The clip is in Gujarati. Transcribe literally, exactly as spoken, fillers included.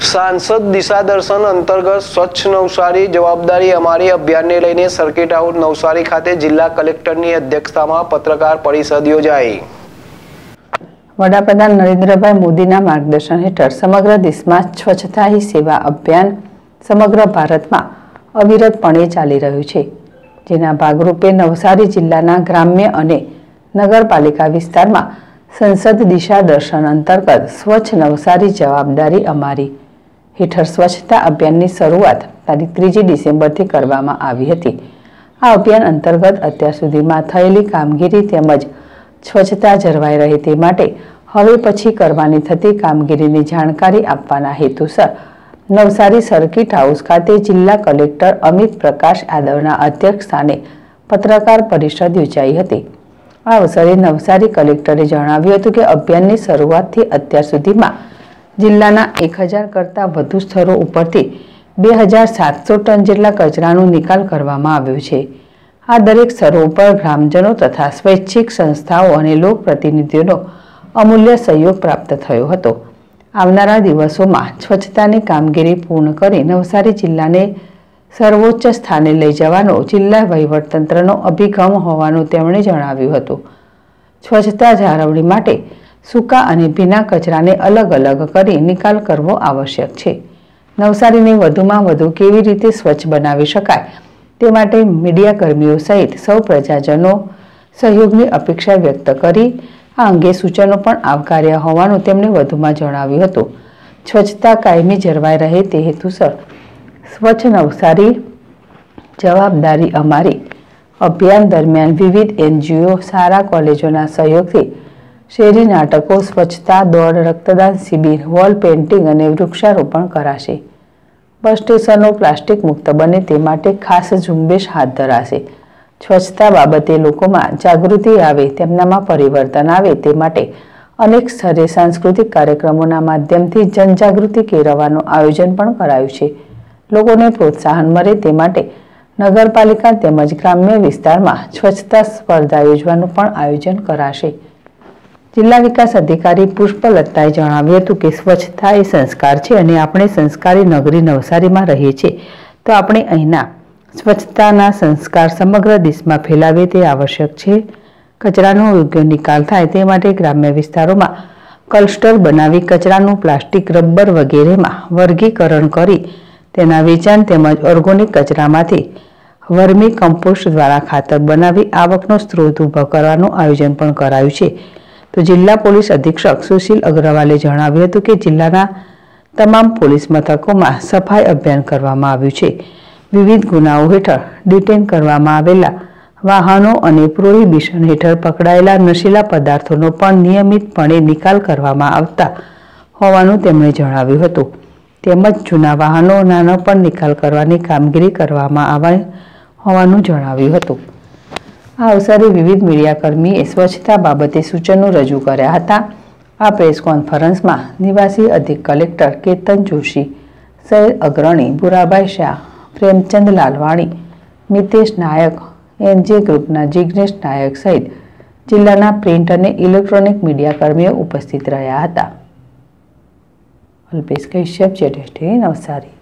सांसद दिशा दर्शन अंतर्गत स्वच्छ नवसारी जवाबदारी अमारी अभियान ने लईने सर्किट हाउस नवसारी खाते जिला कलेक्टરની અધ્યક્ષતામાં પત્રકાર પરિષદ યોજાઈ। વડાપ્રધાન નરેન્દ્રભાઈ મોદીના માર્ગદર્શન હેઠળ સમગ્ર દેશમાં સ્વચ્છતા હી સેવા અભિયાન સમગ્ર ભારતમાં અવિરતપણે ચાલી રહ્યું છે, જેના ભાગરૂપે નવસારી જિલ્લાના ગ્રામ્ય અને નગરપાલિકા વિસ્તારમાં સંસદ દિશા દર્શન અંતર્ગત સ્વચ્છ નવસારી જવાબદારી અમારી હેઠળ સ્વચ્છતા અભિયાનની શરૂઆત તારીખ ત્રીજી ડિસેમ્બરથી કરવામાં આવી હતી। આ અભિયાન અંતર્ગત અત્યાર સુધીમાં થયેલી કામગીરી તેમજ સ્વચ્છતા જળવાઈ રહે તે માટે હવે પછી કરવાની થતી કામગીરીની જાણકારી આપવાના હેતુસર નવસારી સર્કિટ હાઉસ ખાતે જિલ્લા કલેક્ટર અમિત પ્રકાશ યાદવના અધ્યક્ષસ્થાને પત્રકાર પરિષદ યોજાઈ હતી। આ અવસરે નવસારી કલેક્ટરે જણાવ્યું હતું કે અભિયાનની શરૂઆતથી અત્યાર સુધીમાં જિલ્લાના એક હજાર કરતાં વધુ સ્થળો ઉપરથી બે હજાર સાતસો ટન જેટલા કચરાનો નિકાલ કરવામાં આવ્યો છે। આ દરેક સ્થળો પર ગ્રામજનો તથા સ્વૈચ્છિક સંસ્થાઓ અને લોકપ્રતિનિધિઓનો અમૂલ્ય સહયોગ પ્રાપ્ત થયો હતો। આવનારા દિવસોમાં સ્વચ્છતાની કામગીરી પૂર્ણ કરી નવસારી જિલ્લાને સર્વોચ્ચ સ્થાને લઈ જવાનો જિલ્લા વહીવટતંત્રનો અભિગમ હોવાનું તેમણે જણાવ્યું હતું। સ્વચ્છતા જાળવણી માટે સૂકા અને ભીના કચરાને અલગ અલગ કરી નિકાલ કરવો આવશ્યક છે। નવસારીને વધુમાં વધુ કેવી રીતે સ્વચ્છ બનાવી શકાય તે માટે મીડિયા કર્મીઓ સહિત સૌ પ્રજાજનો સહયોગની અપેક્ષા વ્યક્ત કરી આ અંગે સૂચનો પણ આવકાર્યા હોવાનું તેમણે વધુમાં જણાવ્યું હતું। સ્વચ્છતા કાયમી જળવાઈ રહે તે હેતુસર સ્વચ્છ નવસારી જવાબદારી અમારી અભિયાન દરમિયાન વિવિધ એનજીઓ શાળા કોલેજોના સહયોગથી શેરી નાટકો સ્વચ્છતા દોડ રક્તદાન શિબિર વોલ પેઇન્ટિંગ અને વૃક્ષારોપણ કરાશે। બસ સ્ટેશનો પ્લાસ્ટિક મુક્ત બને તે માટે ખાસ ઝુંબેશ હાથ ધરાશે। સ્વચ્છતા બાબતે લોકોમાં જાગૃતિ આવે તેમનામાં પરિવર્તન આવે તે માટે અનેક સ્તરે સાંસ્કૃતિક કાર્યક્રમોના માધ્યમથી જનજાગૃતિ કેળવવાનું આયોજન પણ કરાયું છે। લોકોને પ્રોત્સાહન મળે તે માટે નગરપાલિકા તેમજ ગ્રામ્ય વિસ્તારમાં સ્વચ્છતા સ્પર્ધા યોજવાનું પણ આયોજન કરાશે। જિલ્લા વિકાસ અધિકારી પુષ્પલતાએ જણાવ્યું હતું કે સ્વચ્છતા એ સંસ્કાર છે અને આપણે સંસ્કારી નગરી નવસારીમાં રહીએ છીએ તો આપણે અહીંના સ્વચ્છતાના સંસ્કાર સમગ્ર દેશમાં ફેલાવે તે આવશ્યક છે। કચરાનો યોગ્ય નિકાલ થાય તે માટે ગ્રામ્ય વિસ્તારોમાં ક્લસ્ટર બનાવી કચરાનું પ્લાસ્ટિક રબર વગેરેમાં વર્ગીકરણ કરી તેના વેચાણ તેમજ ઓર્ગેનિક કચરામાંથી વર્મી કમ્પોસ્ટ દ્વારા ખાતર બનાવી આવકનો સ્ત્રોત ઊભો કરવાનું આયોજન પણ કરાયું છે। તો જિલ્લા પોલીસ અધિક્ષક સુશીલ અગ્રવાલે જણાવ્યું હતું કે જિલ્લાના તમામ પોલીસ મથકોમાં સફાઈ અભિયાન કરવામાં આવ્યું છે। વિવિધ ગુનાઓ હેઠળ ડિટેન કરવામાં આવેલા વાહનો અને પ્રોહિબિશન હેઠળ પકડાયેલા નશીલા પદાર્થોનો પણ નિયમિતપણે નિકાલ કરવામાં આવતા હોવાનું તેમણે જણાવ્યું હતું। તેમજ જૂના વાહનોનો પણ નિકાલ કરવાની કામગીરી કરવામાં આવી હોવાનું જણાવ્યું હતું। આ અવસરે વિવિધ મીડિયાકર્મીએ સ્વચ્છતા બાબતે સૂચનો રજૂ કર્યા હતા। આ પ્રેસ કોન્ફરન્સમાં નિવાસી અધિક કલેક્ટર કેતન જોશી, શહેર અગ્રણી ભુરાભાઈ શાહ, પ્રેમચંદ લાલવાણી, મિતેશ નાયક, એનજે ગ્રુપના જિગ્નેશ નાયક સહિત જિલ્લાના પ્રિન્ટ અને ઇલેક્ટ્રોનિક મીડિયાકર્મીઓ ઉપસ્થિત રહ્યા હતા। અલ્પેશ કશ્યપ, જેડેશ ટીવી નવસારી।